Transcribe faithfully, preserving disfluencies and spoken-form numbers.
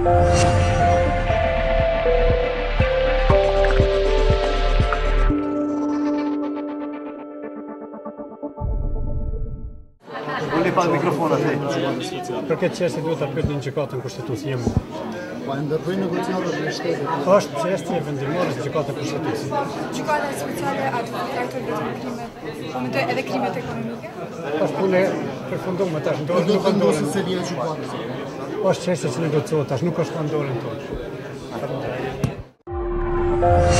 Volevi fare il microfono a te? Perché qështja duhet ta pyet në gjykatën kushtetuese jemi. Po ndërtojnë negociatat me shtetin. Është çështje vendimore në gjykatën kushtetuese. Gjykata speciale atë traktor vetëm krimet, po mendoj edhe krimet ekonomike. Është punë përfunduar tash, Do ndodhet të nuk ka vendosë ndodhur. se vjen gjykata. Është çështje që negociohet tash, nuk është ka ndodhur tonë.